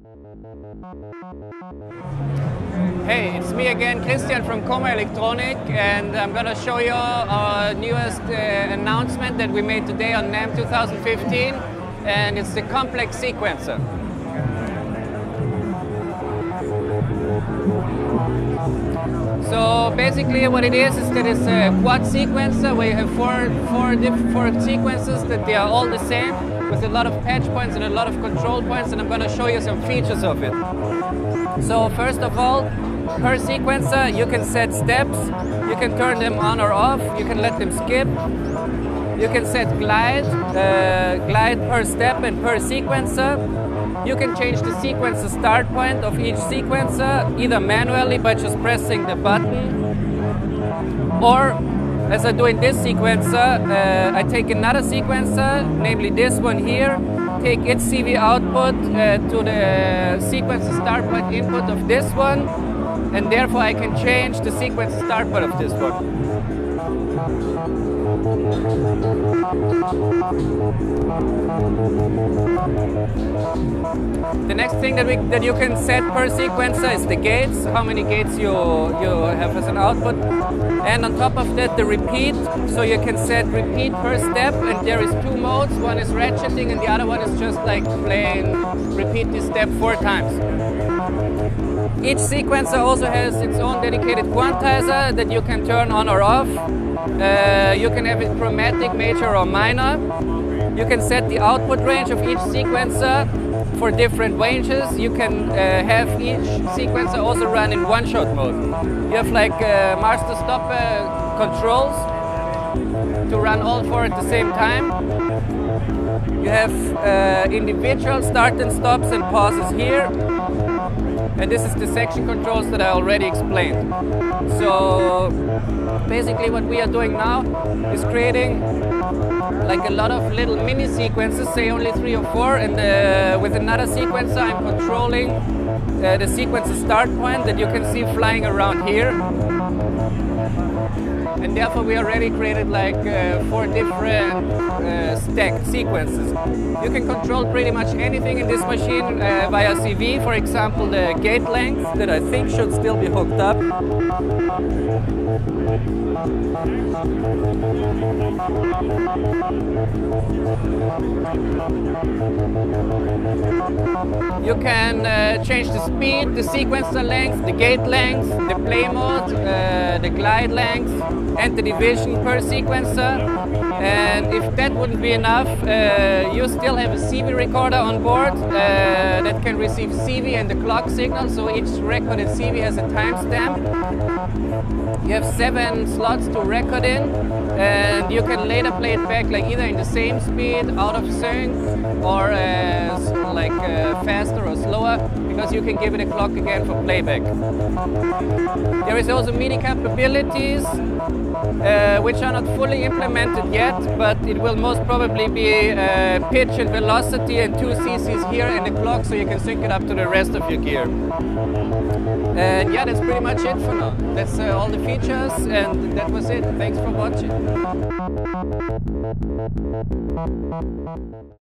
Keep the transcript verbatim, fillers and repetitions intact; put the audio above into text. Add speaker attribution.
Speaker 1: Hey, it's me again, Christian from Coma Electronic, and I'm going to show you our newest uh, announcement that we made today on NAMM twenty fifteen, and it's the complex sequencer. So basically what it is is that it's a quad sequencer where you have four, four, diff four sequences that they are all the same with a lot of patch points and a lot of control points, and I'm going to show you some features of it. So first of all, per sequencer you can set steps, you can turn them on or off, you can let them skip, you can set glide, uh, glide per step and per sequencer. You can change the sequencer start point of each sequencer, either manually by just pressing the button, or as I do in this sequencer, uh, I take another sequencer, namely this one here, take its C V output uh, to the sequencer start point input of this one, and therefore I can change the sequencer start point of this one. The next thing that, we, that you can set per sequencer is the gates, how many gates you, you have as an output. And on top of that, the repeat, so you can set repeat per step, and there is two modes. One is ratcheting and the other one is just like plain repeat this step four times. Each sequencer also has its own dedicated quantizer that you can turn on or off. Uh, you can have it chromatic, major or minor. You can set the output range of each sequencer for different ranges. You can uh, have each sequencer also run in one-shot mode. You have like uh, master stopper controls to run all four at the same time. You have uh, individual start and stops and pauses here. And this is the section controls that I already explained. So basically what we are doing now is creating like a lot of little mini sequences, say only three or four, and uh, with another sequencer I'm controlling uh, the sequencer start point that you can see flying around here. And therefore we already created like uh, four different uh, stacked sequences. You can control pretty much anything in this machine uh, via C V, for example the gate length that I think should still be hooked up. You can uh, change the speed, the sequencer length, the gate length, the play mode, uh, the glide length, and the division per sequencer. And if that wouldn't be enough, uh, you still have a C V recorder on board uh, that can receive C V and the clock signal, so each recorded C V has a timestamp. You have seven slots to record in, and you can later play it back like either in the same speed, out of sync, or as like uh, faster or slower, because you can give it a clock again for playback. There is also MIDI capabilities, uh, which are not fully implemented yet, but it will most probably be uh, pitch and velocity and two C Cs here and the clock, so you can sync it up to the rest of your gear. And yeah, that's pretty much it for now. That's uh, all the features, and that was it. Thanks for watching.